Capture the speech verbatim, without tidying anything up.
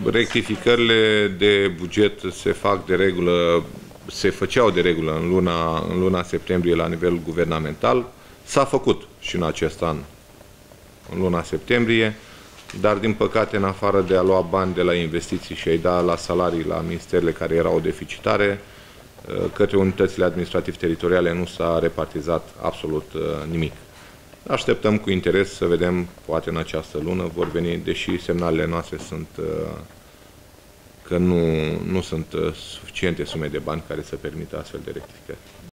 rectificările de buget se fac de regulă, se făceau de regulă în luna, în luna septembrie la nivel guvernamental. S-a făcut și în acest an, în luna septembrie, dar din păcate, în afară de a lua bani de la investiții și a-i da la salarii la ministerele care erau deficitare, către unitățile administrativ-teritoriale nu s-a repartizat absolut nimic. Așteptăm cu interes să vedem, poate în această lună vor veni, deși semnalele noastre sunt că nu, nu sunt suficiente sume de bani care să permită astfel de rectificări.